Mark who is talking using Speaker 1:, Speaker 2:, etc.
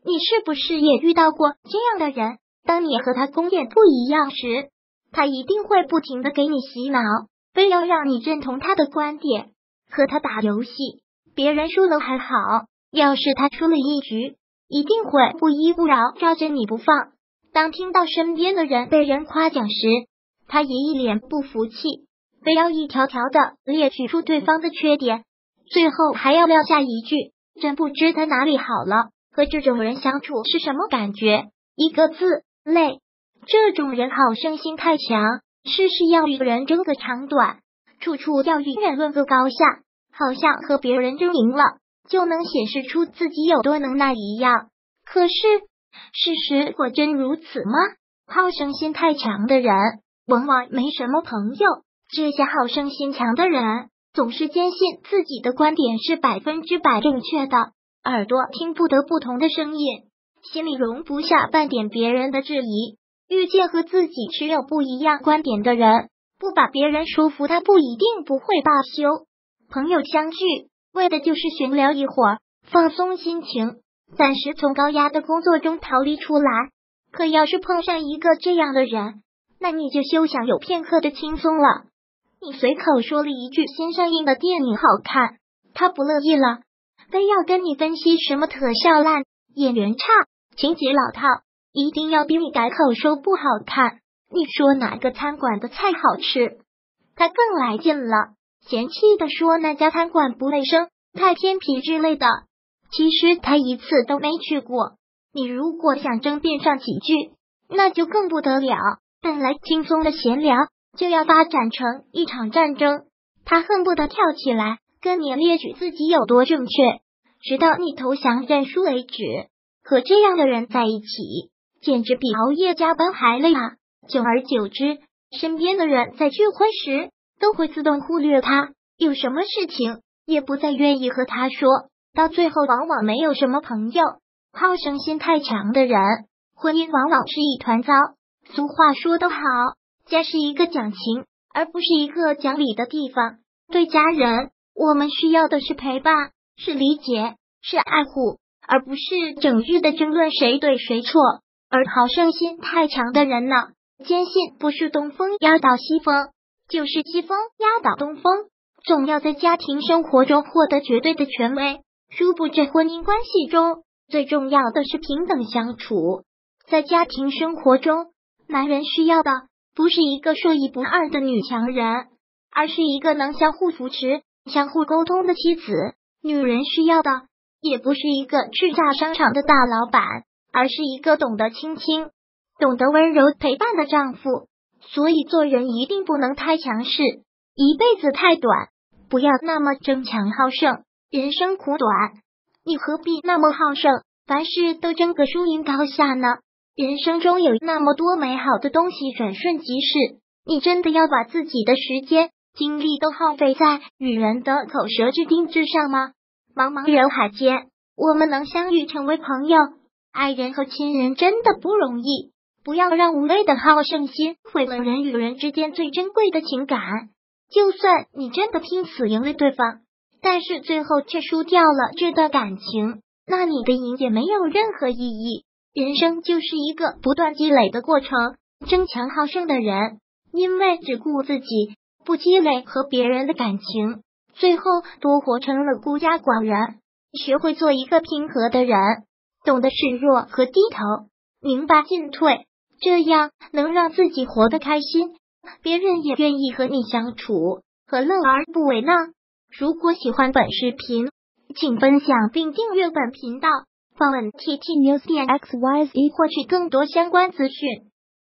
Speaker 1: 你是不是也遇到过这样的人？当你和他观点不一样时，他一定会不停的给你洗脑，非要让你认同他的观点。和他打游戏，别人输了还好，要是他输了一局，一定会不依不饶，抓着你不放。当听到身边的人被人夸奖时，他也一脸不服气，非要一条条的列举出对方的缺点，最后还要撂下一句：真不知他哪里好了。和这种人相处是什么感觉？一个字：累。这种人好胜心太强，事事要与人争个长短，处处要与人论个高下，好像和别人争赢了就能显示出自己有多能耐一样。可是事实果真如此吗？好胜心太强的人往往没什么朋友，这些好胜心强的人总是坚信自己的观点是100%正确的，耳朵听不得不同的声音，心里容不下半点别人的质疑。遇见和自己持有不一样观点的人，不把别人说服，他不一定不会罢休。朋友相聚，为的就是闲聊一会儿，放松心情，暂时从高压的工作中逃离出来。可要是碰上一个这样的人，那你就休想有片刻的轻松了。你随口说了一句新上映的电影好看，他不乐意了，非要跟你分析什么特效烂、演员差、情节老套，一定要逼你改口说不好看。你说哪个餐馆的菜好吃，他更来劲了，嫌弃的说那家餐馆不卫生、太偏僻之类的。其实他一次都没去过。你如果想争辩上几句，那就更不得了，本来轻松的闲聊就要发展成一场战争。他恨不得跳起来跟你列举自己有多正确，直到你投降认输为止。和这样的人在一起，简直比熬夜加班还累啊！久而久之，身边的人在聚会时都会自动忽略他，有什么事情也不再愿意和他说，到最后往往没有什么朋友。好胜心太强的人，婚姻往往是一团糟。俗话说得好，家是一个讲情而不是一个讲理的地方。对家人，我们需要的是陪伴，是理解，是爱护，而不是整日的争论谁对谁错。而好胜心太强的人呢，坚信不是东风压倒西风，就是西风压倒东风，总要在家庭生活中获得绝对的权威。殊不知婚姻关系中最重要的是平等相处。在家庭生活中，男人需要的不是一个说一不二的女强人，而是一个能相互扶持、相互沟通的妻子。女人需要的也不是一个叱咤商场的大老板，而是一个懂得倾听、懂得温柔陪伴的丈夫。所以做人一定不能太强势，一辈子太短，不要那么争强好胜。人生苦短，你何必那么好胜，凡事都争个输赢高下呢？人生中有那么多美好的东西转瞬即逝，你真的要把自己的时间、精力都耗费在与人的口舌之争之上吗？茫茫人海间，我们能相遇成为朋友、爱人和亲人真的不容易。不要让无谓的好胜心毁了人与人之间最珍贵的情感。就算你真的拼死赢了对方，但是最后却输掉了这段感情，那你的赢也没有任何意义。人生就是一个不断积累的过程，争强好胜的人，因为只顾自己，不积累和别人的感情，最后多活成了孤家寡人。学会做一个平和的人，懂得示弱和低头，明白进退，这样能让自己活得开心，别人也愿意和你相处，何乐而不为呢？如果喜欢本视频，请分享并订阅本频道，访问 ttnews.xyz 获取更多相关资讯。